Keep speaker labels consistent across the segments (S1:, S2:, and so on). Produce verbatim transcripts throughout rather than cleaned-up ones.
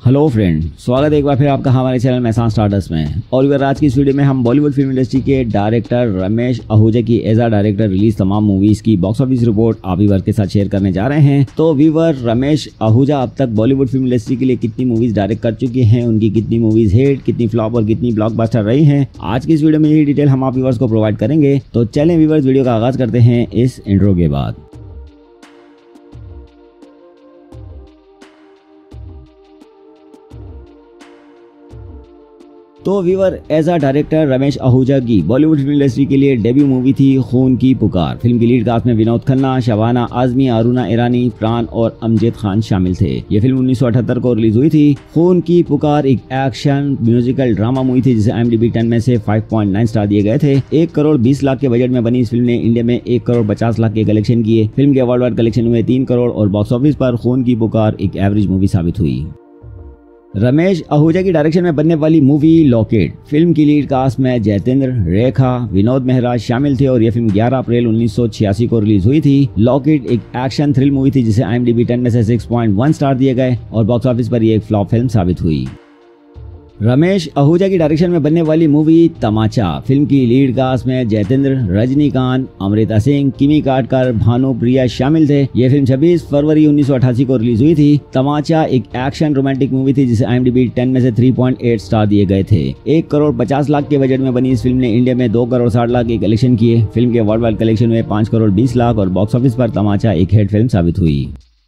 S1: Hello friend, स्वागत है एक बार फिर आपका हमारे चैनल मेहसान स्टारडस्ट में। और अगर आज की इस वीडियो में हम बॉलीवुड फिल्म इंडस्ट्री के डायरेक्टर रमेश आहूजा की एज आ डायरेक्टर रिलीज तमाम मूवीज की बॉक्स ऑफिस रिपोर्ट आप व्यूअर के साथ शेयर करने जा रहे हैं। तो व्यूअर, रमेश आहूजा अब तक बॉलीवुड फिल्म इंडस्ट्री के लिए कितनी मूवीज डायरेक्ट कर चुके हैं, उनकी कितनी मूवीज हिट, कितनी फ्लॉप और कितनी ब्लॉकबस्टर रही हैं, आज की इस वीडियो में यही डिटेल हम आप व्यूअर्स को प्रोवाइड करेंगे। तो चलें व्यूअर्स, वीडियो का आगाज करते हैं इस इंट्रो के बाद। तो viewer, as a director Ramesh Ahuja की बॉलीवुड फिल्म इंडस्ट्री के लिए डेब्यू मूवी थी खून की पुकार। फिल्म की लीड कास्ट में विनोद खन्ना, शबाना आजमी, अरुणा ईरानी, प्राण और अमजद खान शामिल थे। ये फिल्म उन्नीस सौ अठहत्तर को रिलीज हुई थी। खून की पुकार एक एक्शन म्यूजिकल ड्रामा मूवी थी जिसे I M D B ten में से पाँच पॉइंट नौ स्टार दिए गए थे। एक करोड़ बीस लाख के बजट में बनी इस फिल्म ने इंडिया में एक करोड़ पचास लाख के कलेक्शन किए। फिल्म के वर्ल्ड वाइड कलेक्शन हुए तीन करोड़ और बॉक्स ऑफिस पर खून की पुकार एक एवरेज मूवी साबित हुई। रमेश आहूजा की डायरेक्शन में बनने वाली मूवी लॉकेट, फिल्म की लीड कास्ट में जयतेंद्र, रेखा, विनोद मेहरा शामिल थे और यह फिल्म ग्यारह अप्रैल उन्नीस सौ छियासी को रिलीज हुई थी। लॉकेट एक एक्शन थ्रिल मूवी थी जिसे I M D B ten में से छह पॉइंट एक स्टार दिए गए और बॉक्स ऑफिस पर यह एक फ्लॉप फिल्म साबित हुई। रमेश आहूजा की डायरेक्शन में बनने वाली मूवी तमाचा, फिल्म की लीड कास्ट में जयतेंद्र, रजनीकांत, अमृता सिंह, किमी काटकर, भानुप्रिया शामिल थे। यह फिल्म छब्बीस फरवरी उन्नीस सौ अठासी को रिलीज हुई थी। तमाचा एक एक्शन रोमांटिक मूवी थी जिसे I M D B ten में से तीन पॉइंट आठ स्टार दिए गए थे। एक करोड़ पचास लाख के बजट में बनी इस फिल्म ने इंडिया में दो करोड़ साठ लाख के कलेक्शन किए। फिल्म के वर्ल्ड वाइड कलेक्शन हुए पाँच करोड़ बीस लाख और बॉक्स ऑफिस पर तमाचा एक हिट फिल्म साबित हुई।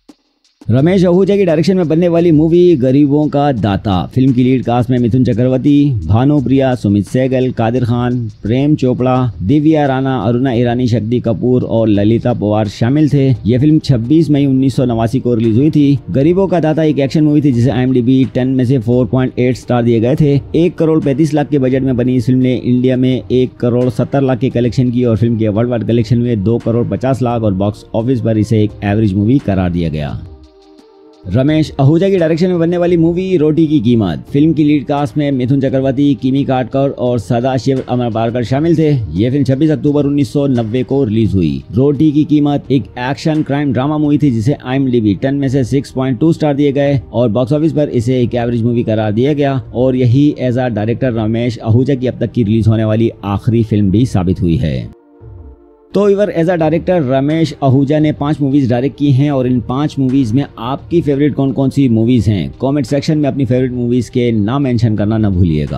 S1: रमेश आहूजा की डायरेक्शन में बनने वाली मूवी गरीबों का दाता, फिल्म की लीड कास्ट में मिथुन चक्रवर्ती, भानुप्रिया, सुमित सहगल, कादिर खान, प्रेम चोपड़ा, दिव्या राणा, अरुणा ईरानी, शक्ति कपूर और ललिता पवार शामिल थे। यह फिल्म छब्बीस मई उन्नीस सौ नवासी को रिलीज हुई थी। गरीबों का दाता एक एक्शन मूवी थी जिसे I M D B ten में से चार पॉइंट आठ स्टार दिए गए थे। एक करोड़ पैंतीस लाख के बजट में बनी इस फिल्म ने इंडिया में एक करोड़ सत्तर लाख के कलेक्शन की और फिल्म के वर्ल्ड वाइड कलेक्शन हुए दो करोड़ पचास लाख और बॉक्स ऑफिस पर इसे एक एवरेज मूवी करार दिया गया। रमेश आहूजा की डायरेक्शन में बनने वाली मूवी रोटी की कीमत, फिल्म की लीड कास्ट में मिथुन चक्रवर्ती, किमी काटकर और सदाशिव अमरपालकर शामिल थे। यह फिल्म छब्बीस अक्टूबर उन्नीस सौ नब्बे को रिलीज हुई। रोटी की कीमत एक एक्शन क्राइम ड्रामा मूवी थी जिसे I M D B ten में से छह पॉइंट दो स्टार दिए गए और बॉक्स ऑफिस पर इसे एक एवरेज मूवी करार दिया गया और यही as a director Ramesh Ahuja की अब तक की रिलीज होने वाली आखिरी फिल्म भी साबित हुई है। तो इवर as a director Ramesh Ahuja ने पांच मूवीज डायरेक्ट की हैं और इन पांच मूवीज में आपकी फेवरेट कौन कौन सी मूवीज हैं, कमेंट सेक्शन में अपनी फेवरेट मूवीज के नाम मेंशन करना न भूलिएगा।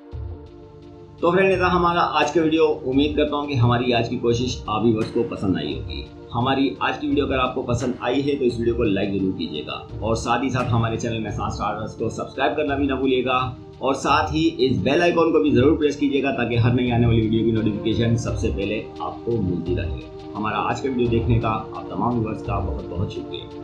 S1: तो फ्रेंड, ऐसा हमारा आज का वीडियो। उम्मीद करता हूँ कि हमारी आज की कोशिश आप व्यूअर्स को पसंद आई होगी। हमारी आज की वीडियो अगर आपको पसंद आई है तो इस वीडियो को लाइक जरूर कीजिएगा और साथ ही साथ हमारे चैनल मेहसान स्टारडस्ट को सब्सक्राइब करना भी ना भूलिएगा और साथ ही इस बेल आइकॉन को भी जरूर प्रेस कीजिएगा ताकि हर नई आने वाली वीडियो की नोटिफिकेशन सबसे पहले आपको मिलती रहे। हमारा आज का वीडियो देखने का आप तमाम व्यूअर्स का बहुत बहुत शुक्रिया।